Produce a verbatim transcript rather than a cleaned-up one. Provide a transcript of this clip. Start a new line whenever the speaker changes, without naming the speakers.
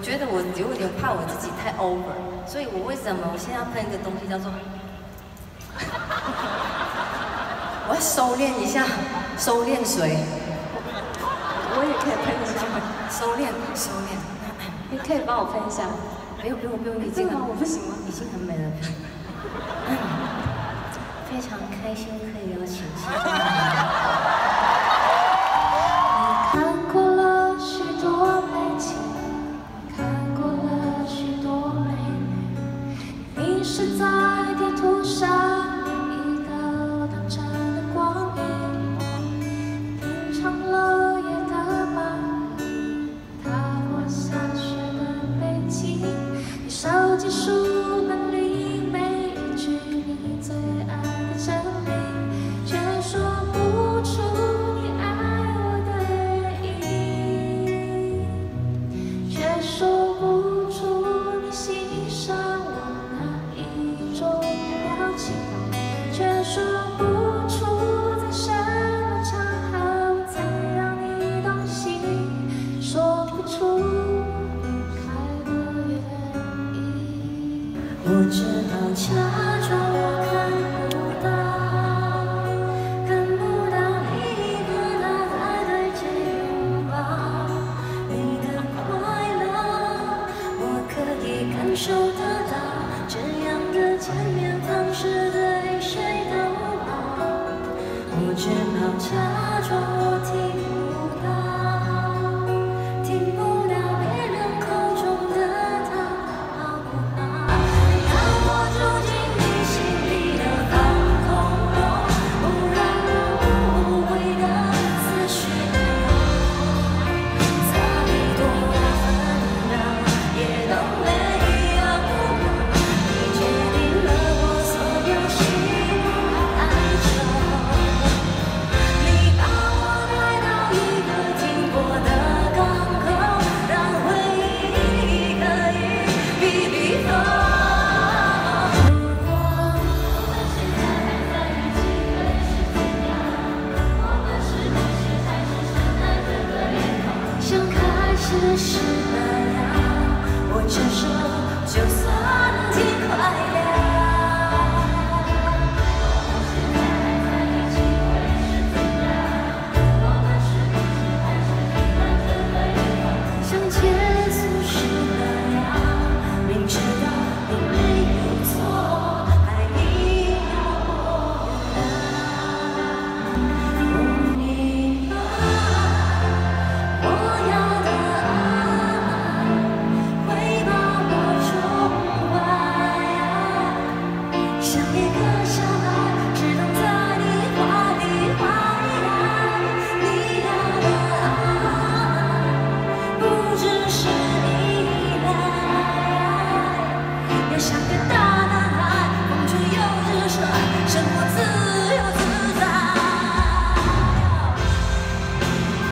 觉得我有点怕我自己太 over， 所以我为什么我现在要喷一个东西叫做，我要收敛一下，收敛水。
我也可以喷一下，
收敛，收敛。
你可以帮我喷一下。
不用不用不用，已经很，
我不行吗？
已经很美了。非常开心可以邀请现场。
你看过了许多美景，看过了许多美女，你是在地图上一道短暂的光影，品尝了夜的漫步，踏过下雪的北京，你手机书本里每一句你最爱的真理，却说不出你爱我的原因，却说不出你欣赏我哪一种表情，却说不出在什么场合才让你动心，说不出离开的原因。
我只好悄